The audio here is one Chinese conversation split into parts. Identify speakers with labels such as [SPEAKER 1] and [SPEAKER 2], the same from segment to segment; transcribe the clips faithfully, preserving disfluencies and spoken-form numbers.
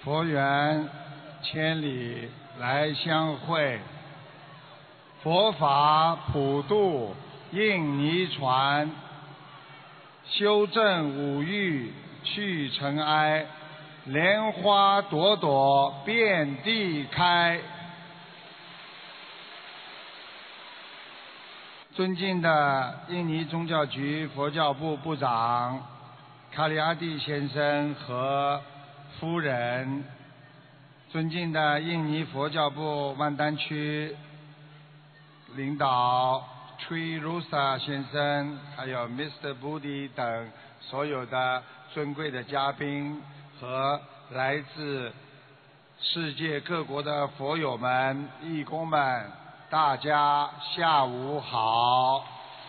[SPEAKER 1] 佛缘千里来相会，佛法普渡印尼传，修正五欲去尘埃，莲花朵朵遍地开。尊敬的印尼宗教局佛教部部长卡里阿蒂先生和夫人，尊敬的印尼佛教部万丹区领导 Tri Rusa 先生，还有 Mister Budi 等所有的尊贵的嘉宾和来自世界各国的佛友们、义工们，大家下午好。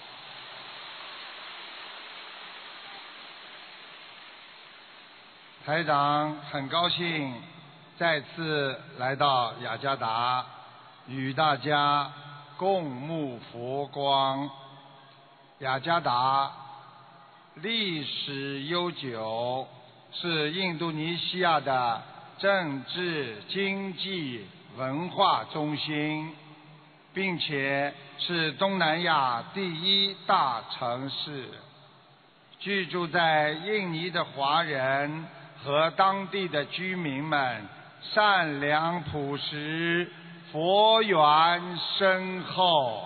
[SPEAKER 1] 台长很高兴再次来到雅加达，与大家共沐佛光。雅加达历史悠久，是印度尼西亚的政治、经济、文化中心，并且是东南亚第一大城市。居住在印尼的华人和当地的居民们善良朴实，佛缘深厚。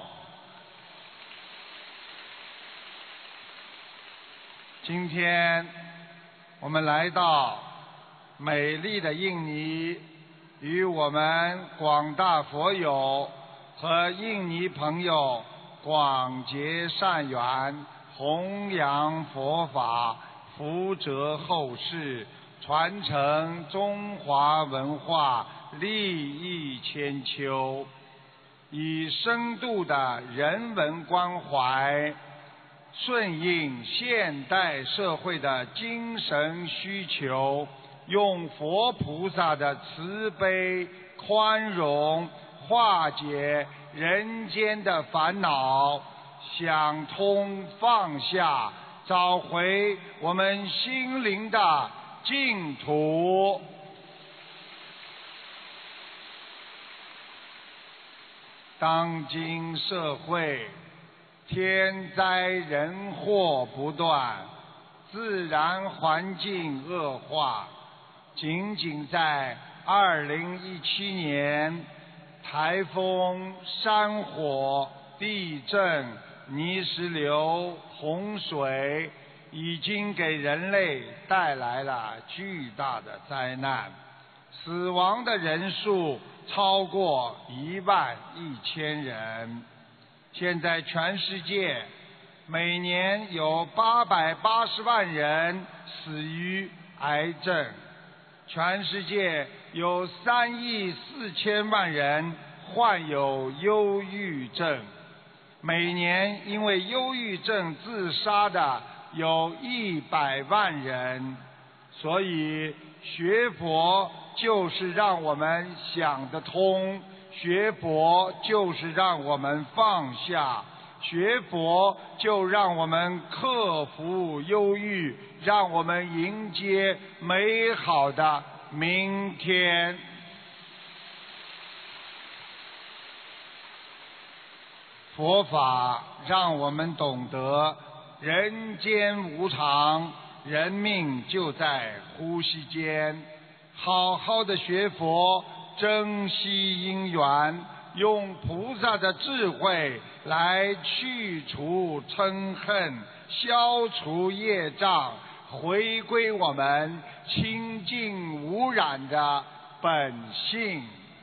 [SPEAKER 1] 今天我们来到美丽的印尼，与我们广大佛友和印尼朋友广结善缘，弘扬佛法，福泽后世，传承中华文化，利益千秋。以深度的人文关怀，顺应现代社会的精神需求，用佛菩萨的慈悲宽容化解人间的烦恼，想通放下，找回我们心灵的净土。当今社会天灾人祸不断，自然环境恶化。仅仅在二零一七年，台风、山火、地震、泥石流、洪水已经给人类带来了巨大的灾难，死亡的人数超过一万一千人。现在全世界每年有八百八十万人死于癌症，全世界有三亿四千万人患有忧郁症，每年因为忧郁症自杀的有一百万人。所以学佛就是让我们想得通，学佛就是让我们放下，学佛就让我们克服忧郁，让我们迎接美好的明天。佛法让我们懂得人间无常，人命就在呼吸间。好好的学佛，珍惜因缘，用菩萨的智慧来去除嗔恨，消除业障，回归我们清净无染的本性。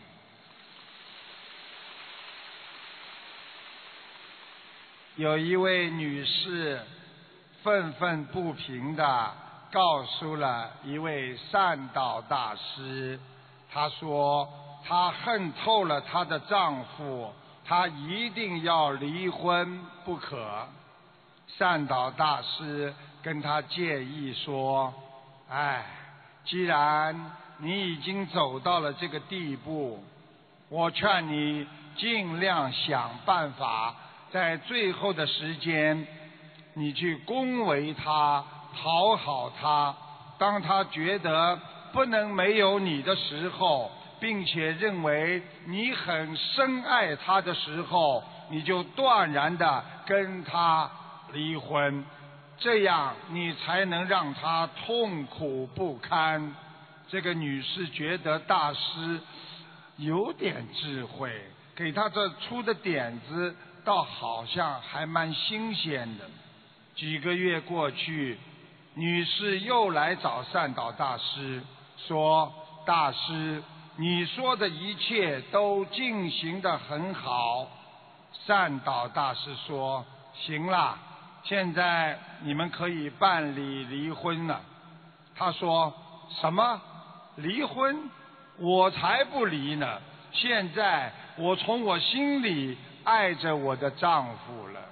[SPEAKER 1] 有一位女士愤愤不平地告诉了一位善导大师，她说她恨透了她的丈夫，她一定要离婚不可。善导大师跟她建议说，哎，既然你已经走到了这个地步，我劝你尽量想办法，在最后的时间你去恭维他，讨好他，当他觉得不能没有你的时候，并且认为你很深爱他的时候，你就断然的跟他离婚，这样你才能让他痛苦不堪。这个女士觉得大师有点智慧，给他这出的点子倒好像还蛮新鲜的。几个月过去，女士又来找善导大师说，大师，你说的一切都进行得很好。善导大师说，行了，现在你们可以办理离婚了。他说，什么？离婚？我才不离呢！现在我从我心里爱着我的丈夫了。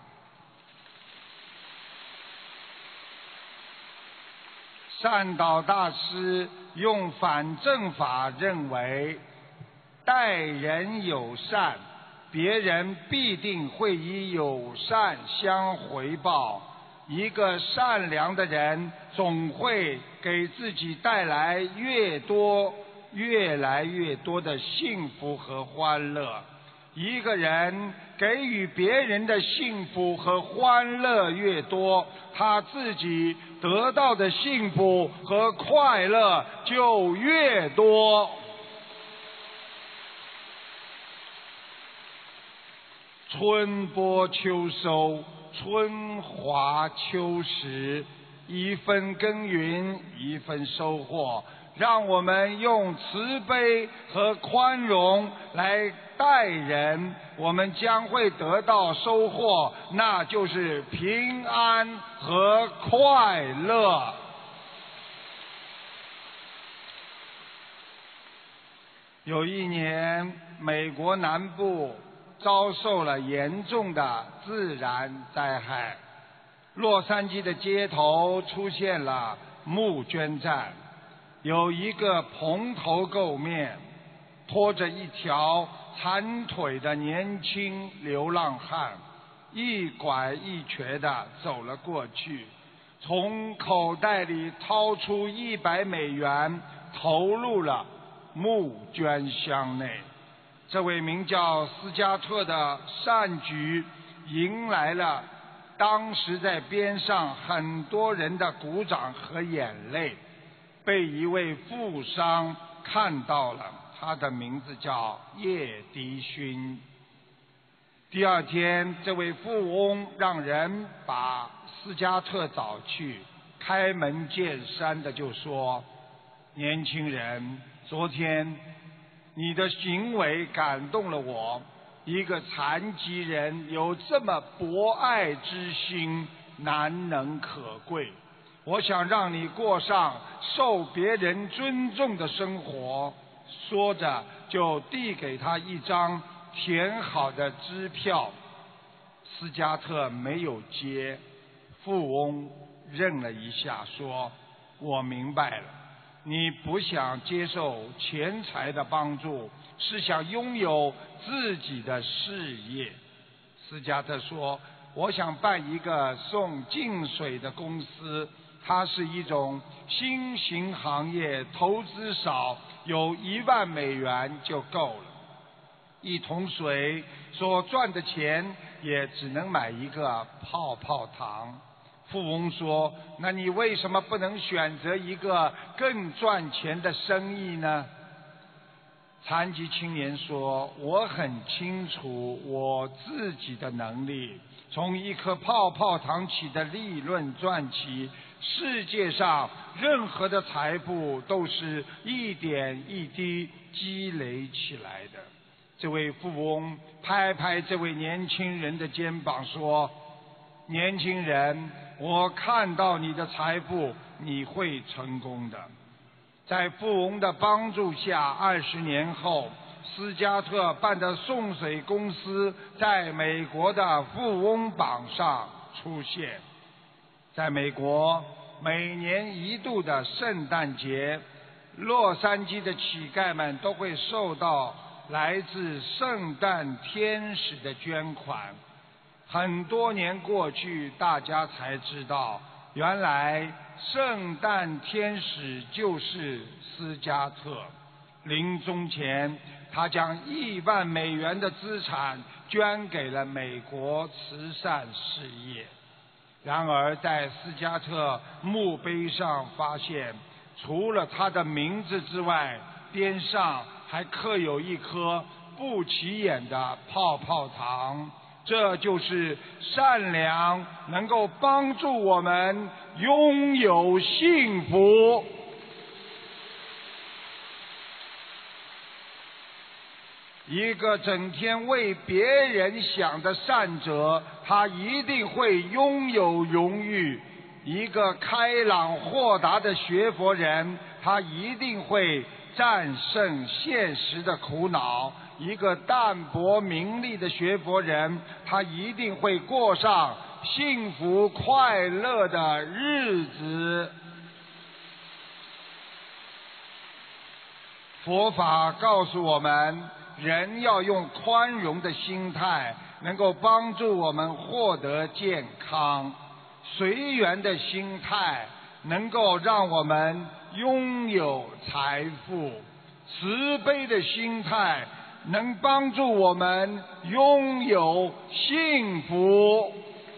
[SPEAKER 1] 善导大师用反证法认为，待人友善，别人必定会以友善相回报。一个善良的人总会给自己带来越多越来越多的幸福和欢乐。一个人给予别人的幸福和欢乐越多，他自己得到的幸福和快乐就越多。春播秋收，春华秋实，一分耕耘一分收获。让我们用慈悲和宽容来待人，我们将会得到收获，那就是平安和快乐。有一年，美国南部遭受了严重的自然灾害，洛杉矶的街头出现了募捐站。有一个蓬头垢面、拖着一条残腿的年轻流浪汉，一拐一瘸地走了过去，从口袋里掏出一百美元，投入了募捐箱内。这位名叫斯嘉特的善举，迎来了当时在边上很多人的鼓掌和眼泪。被一位富商看到了，他的名字叫叶迪勋。第二天，这位富翁让人把斯嘉特找去，开门见山的就说，年轻人，昨天你的行为感动了我，一个残疾人有这么博爱之心，难能可贵。我想让你过上受别人尊重的生活。说着就递给他一张填好的支票。斯嘉特没有接，富翁愣了一下说，我明白了，你不想接受钱财的帮助，是想拥有自己的事业。斯嘉特说，我想办一个送净水的公司，它是一种新型行业，投资少，有一万美元就够了。一桶水所赚的钱也只能买一个泡泡糖。富翁说，那你为什么不能选择一个更赚钱的生意呢？残疾青年说，我很清楚我自己的能力，从一颗泡泡糖起的利润赚起，世界上任何的财富都是一点一滴积累起来的。这位富翁拍拍这位年轻人的肩膀说，年轻人，我看到你的财富，你会成功的。在富翁的帮助下，二十年后，斯嘉特办的送水公司在美国的富翁榜上出现。在美国，每年一度的圣诞节，洛杉矶的乞丐们都会受到来自圣诞天使的捐款。很多年过去，大家才知道， 原来圣诞天使就是斯嘉特。临终前，他将亿万美元的资产捐给了美国慈善事业。然而，在斯嘉特墓碑上发现，除了他的名字之外，边上还刻有一颗不起眼的泡泡糖。这就是善良能够帮助我们拥有幸福。一个整天为别人想的善者，他一定会拥有荣誉；一个开朗豁达的学佛人，他一定会战胜现实的苦恼；一个淡泊名利的学佛人，他一定会过上幸福快乐的日子。佛法告诉我们，人要用宽容的心态，能够帮助我们获得健康；随缘的心态，能够让我们拥有财富；慈悲的心态，能帮助我们拥有幸福。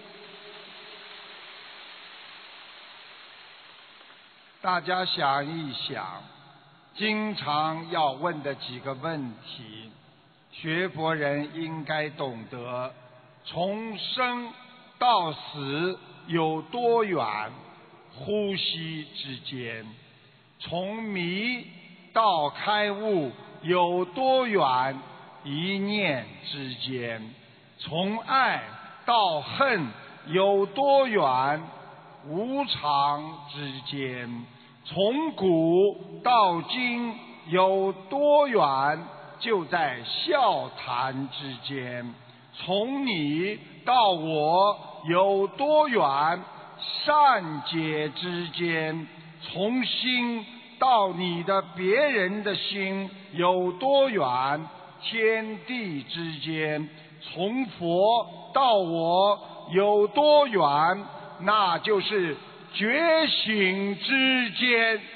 [SPEAKER 1] 大家想一想，经常要问的几个问题，学佛人应该懂得：从生到死有多远？呼吸之间。从迷到开悟有多远？一念之间。从爱到恨有多远？无常之间。从古到今有多远？就在笑谈之间。从你到我有多远？善解之间。从心到你的别人的心有多远？天地之间。从佛到我有多远？那就是觉醒之间。